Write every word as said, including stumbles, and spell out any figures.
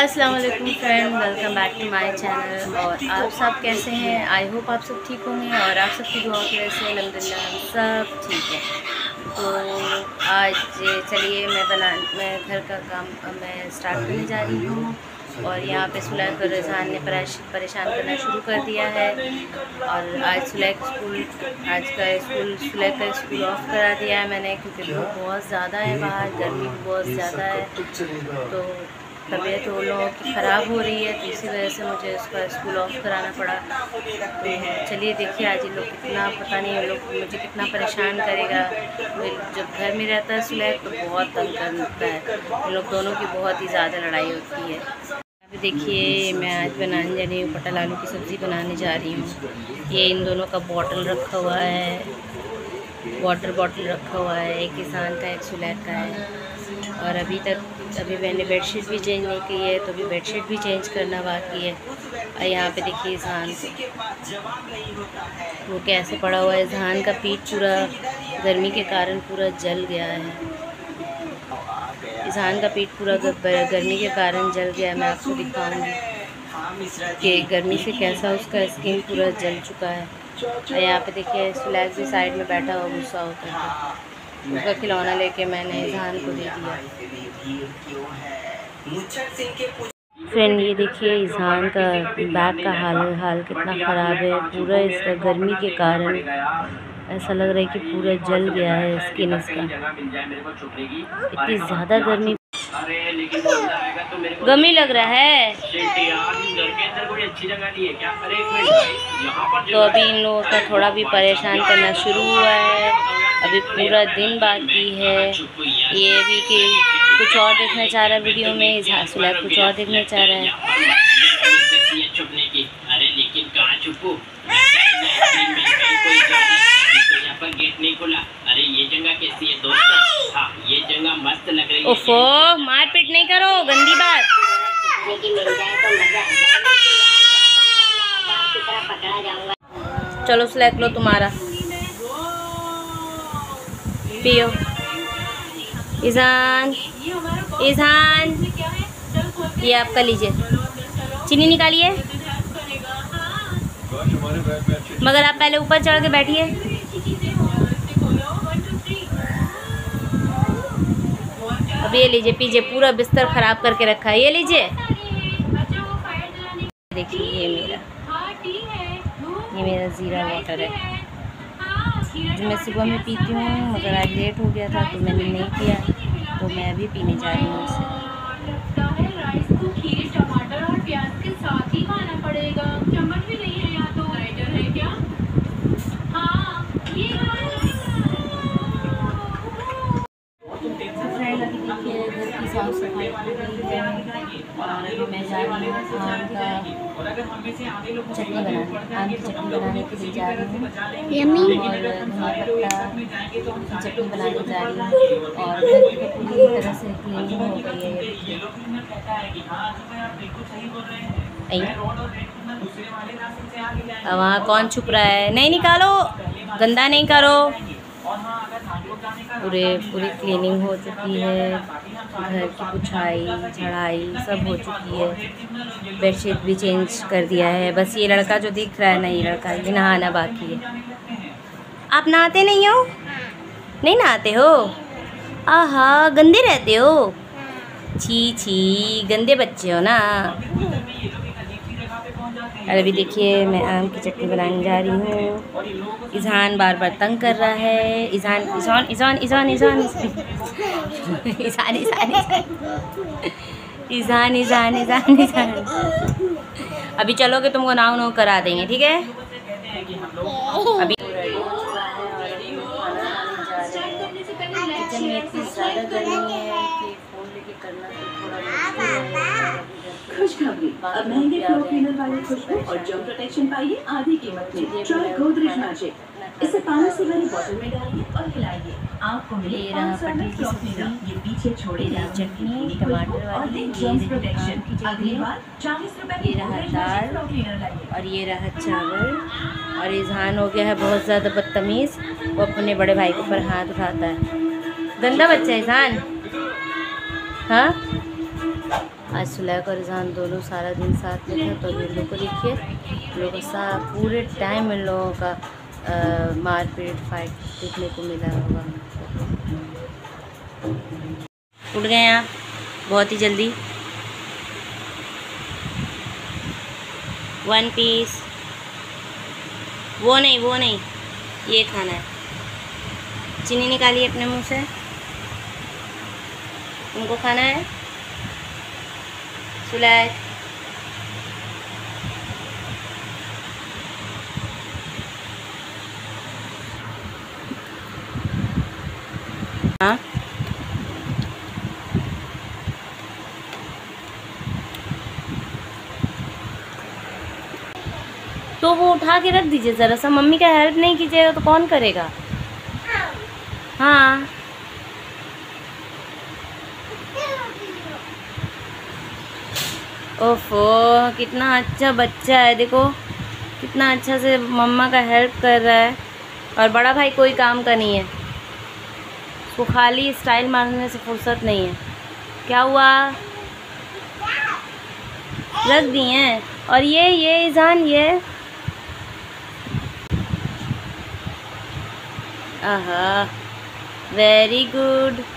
अस्सलाम वालेकुम friend, welcome back to my channel. और आप सब कैसे हैं? आई होप आप सब ठीक होंगे और आप सबकी दुआ की वजह से अल्हम्दुलिल्लाह हम सब ठीक है। तो आज चलिए मैं बना मैं घर का काम मैं स्टार्ट करने जा रही हूँ। और यहाँ पे सुलैख और रिजहान ने परेशान करना शुरू कर दिया है। और आज सुलैख स्कूल आज का स्कूल सुलैख का स्कूल ऑफ करा दिया है मैंने, क्योंकि धूप बहुत ज़्यादा है, बाहर गर्मी भी बहुत ज़्यादा है। तो तबीयत उन लोगों की ख़राब हो रही है, तो इसी वजह से मुझे उसका स्कूल ऑफ कराना पड़ा। तो चलिए देखिए आज ये लोग कितना, पता नहीं ये लोग मुझे कितना परेशान करेगा। जब घर में रहता है सुलैख तो बहुत तंग करता है, इन लोग दोनों की बहुत ही ज़्यादा लड़ाई होती है। अभी देखिए मैं आज बनाने जा रही हूँ, पटल आलू की सब्ज़ी बनाने जा रही हूँ। ये इन दोनों का बॉटल रखा हुआ है, वाटर बॉटल रखा हुआ है, एक किसान का एक सुलैख का है। और अभी तक अभी मैंने बेडशीट भी चेंज नहीं की है, तो अभी बेडशीट भी चेंज करना बाकी है। और यहाँ पे देखिए इज़हान वो कैसे पड़ा हुआ है। इज़हान का पीठ पूरा गर्मी के कारण पूरा जल गया है। इज़हान का पीठ पूरा गर्मी के कारण जल गया है। मैं आपको दिखाऊंगी कि गर्मी से कैसा उसका स्किन पूरा जल चुका है। और यहाँ पे देखिए सुलैख भी साइड में बैठा हुआ गुस्सा होकर के, उसका खिलौना लेके मैंने इज़हान को दे दिया। फ्रेंड ये देखिए इज़हान का बैक का हाल हाल कितना ख़राब है। पूरा इसका गर्मी के कारण ऐसा लग रहा है कि पूरा जल गया है स्किन इसका। इतनी ज़्यादा गर्मी गमी लग रहा है। तो अभी इन लोगों का थोड़ा भी परेशान करना शुरू हुआ है। अभी पूरा दिन बाकी है। ये भी कि कुछ और देखना चाह रहा है वीडियो में, इज़हान सुलैख कुछ और देखना चाह रहा है। अरे लेकिन कहाँ छुपू, गेट नहीं खुला। अरे ये जगह कैसी है दोस्त? हाँ ये जगह मस्त लग रही है। ओफो मारपीट नहीं करो, गंदी बात। चलो सुलैख लो तुम्हारा, पियो। इज़हान इज़हान ये आपका लीजिए, चीनी निकालिए। मगर आप पहले ऊपर चढ़ के बैठिए। अब ये लीजिए पीजिए, पूरा बिस्तर ख़राब करके रखा है, ये लीजिए। देखिए ये मेरा ये मेरा ज़ीरा वाटर है जो मैं सुबह में पीती हूँ, मगर आज लेट हो गया था तो मैंने नहीं पिया, तो मैं अभी पीने जा रही हूँ उसे। खीर टमाटर और प्याज के साथ ही खाना पड़ेगा, चम्मच भी नहीं है यहाँ, तो ग्राइंडर है क्या? हाँ ये देखिए घर की साफ सफाई पूरी है और अभी मैं जा रही हूँ आम का चटनी बनाने आम की चटनी बनाने के लिए जा रही हूँ। और धनिया पत्ता की चटनी बनाने जा रही हूँ। और घर की तो पूरी तरह से क्लीनिंग हो गई है। अब वहाँ कौन छुप रहा है? नहीं निकालो, गंदा नहीं करो। पूरे पूरी क्लीनिंग हो चुकी है, घर की पुछाई झाड़ाई सब हो चुकी है। बेडशीट भी चेंज कर दिया है। बस ये लड़का जो दिख रहा है ना, ये लड़का ये नहाना बाकी है। आप नहाते नहीं हो? नहीं नहाते हो? आहा गंदे रहते हो, छी छी गंदे बच्चे हो ना। और अभी देखिए मैं आम की चटनी बनाने जा रही हूँ। इज़हान बार बार तंग कर रहा है। इज़हान इज़हान इज़हान इज़हान इज़हान इज़हान इज़हान इज़हान इज़हान इज़हान अभी चलोगे तुमको नाव नाव करा देंगे, ठीक है? अभी किचन में इतनी ज़्यादा गर्मी है कि फ़ोन लेके करना तो थोड़ा मुश्किल है। खुशखबरी, अब महंगे फ्लोर क्लीनर वाले खुशबू और जर्म प्रोटेक्शन पाइए आधी कीमत में। Try Godrej magic. इसे पानी से भरी बोतल में डालिए और हिलाइए, आपको मिलेगा पटल की सब्जी। ये पीछे छोड़ेगा चटनी टमाटर वाली, जर्म प्रोटेक्शन। अगली बार चालीस रुपए ये रहा दाल और ये रहा चावल। और इज़हान हो गया है बहुत ज़्यादा बदतमीज़, वो अपने बड़े भाई के ऊपर हाथ उठाता है। गंदा बच्चा है इज़हान। हाँ आज सुलैख और रिज़ान दोनों सारा दिन साथ में था, तो इन लोगों को देखिए, इन लोगों का साथ पूरे टाइम इन लोगों का मारपीट फाइट देखने को मिला होगा। उठ गए आप बहुत ही जल्दी। वन पीस, वो नहीं वो नहीं, ये खाना है। चीनी निकालिए अपने मुंह से, तुमको खाना है सुलैख। हाँ तो वो उठा के रख दीजिए ज़रा सा, मम्मी का हेल्प नहीं कीजिएगा तो कौन करेगा। हाँ ओफो, कितना अच्छा बच्चा है, देखो कितना अच्छा से मम्मा का हेल्प कर रहा है। और बड़ा भाई कोई काम का नहीं है, उसको खाली स्टाइल मारने से फुर्सत नहीं है। क्या हुआ, रख दिए हैं। और ये ये ईज़ान, ये आहा वेरी गुड।